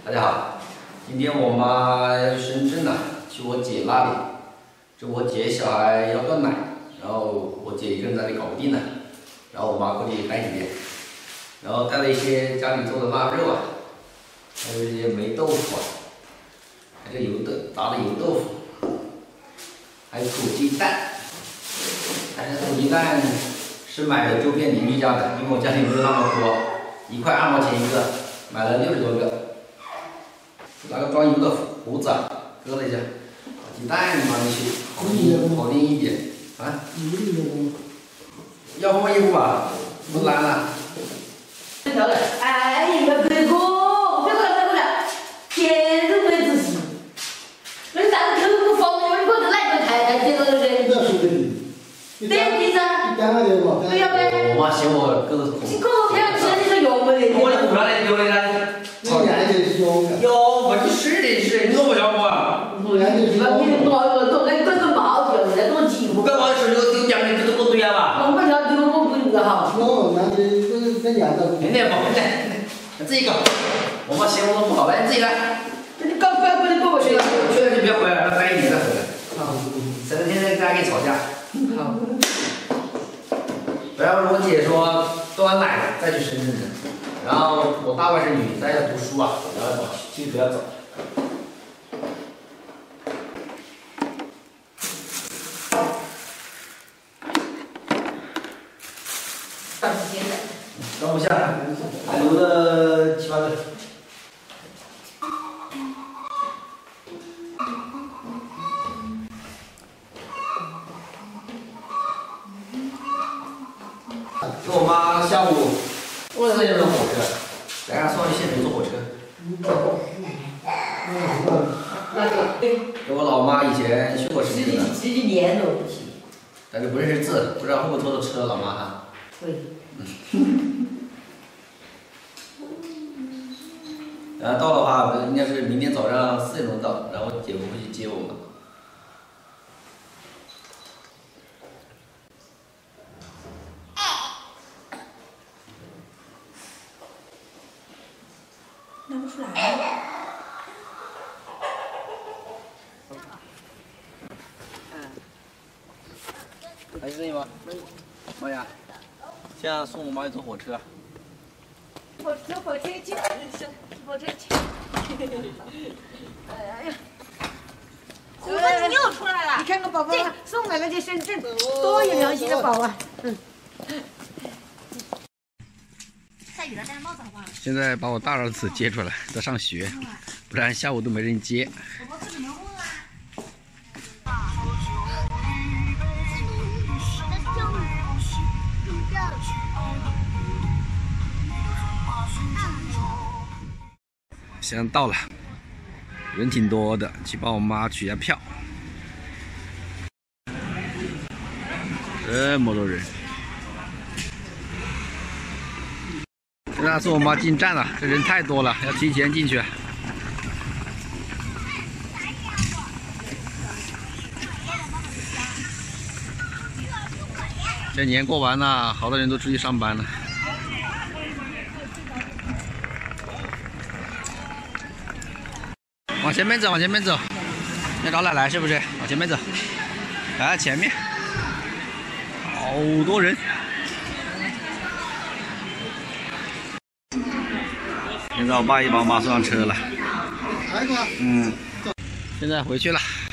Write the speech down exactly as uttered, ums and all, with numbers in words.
大家好，今天我妈要去深圳了，去我姐那里。这我姐小孩要断奶，然后我姐一个人在那里搞不定了，然后我妈过去带几遍，然后带了一些家里做的腊肉啊，还有一些霉豆腐啊，还有油豆炸的油豆腐，还有土鸡蛋。但是土鸡蛋是买的周边邻居家的，因为我家里没有那么多，一块二毛钱一个，买了六十多个。 拿个装油的壶子啊，搁了一下，把鸡蛋放进去，好拎好拎一点啊。要放一壶吧，不难了。 调的，哎呀，别个，别过来，别过来，天人为之事。那啥子头不放，你我这哪个太太接到的？对，地上。对呀呗。 我妈嫌我个子你给我看身体是用不的。 我的不让你丢的呢。有，我就是的是，你说我要不啊？ 不然你你你多个多，那个是毛掉，那多几户。 干嘛是有丢奖的，这都不对吧？ 我不晓得，我不知道。 哦，那这这这两个。 明天不，明天自己搞。我妈嫌我不好，来你自己来。 你搞乖乖的过过去。 去了就别回来了，待一年再回来。 好。 省得天天跟他跟你吵架。 好。 不要我姐说断奶了再去深圳的。 然后我大外甥女在这读书啊，不要走，去不要走。 放时间的。 装不下，还留了七八个。跟我妈下午。 四点钟火车，来让送去县城坐火车。跟我老妈以前学过识字的， 十几年了， 但是不认识字，不知道会不会拖着车，老妈哈。 会。 然后到的话，应该是明天早上四点钟到，然后姐夫会去接我们。 拿不出来。 还是你吗？妈呀！现在送我妈去坐火车。 火车火车去，火车去。哎呀！ 虎子你又出来了！ 你看看宝宝，送来了去深圳，多有良心的宝啊！嗯。 现在把我大儿子接出来，在上学，不然下午都没人接。现在到了，人挺多的，去帮我妈取下票。这么多人。 现在送我妈进站了，这人太多了，要提前进去。这年过完了，好多人都出去上班了。往前面走，往前面走，要找奶奶是不是？往前面走，来前面，好多人。 现在我爸也把我妈送上车了，嗯，现在回去了。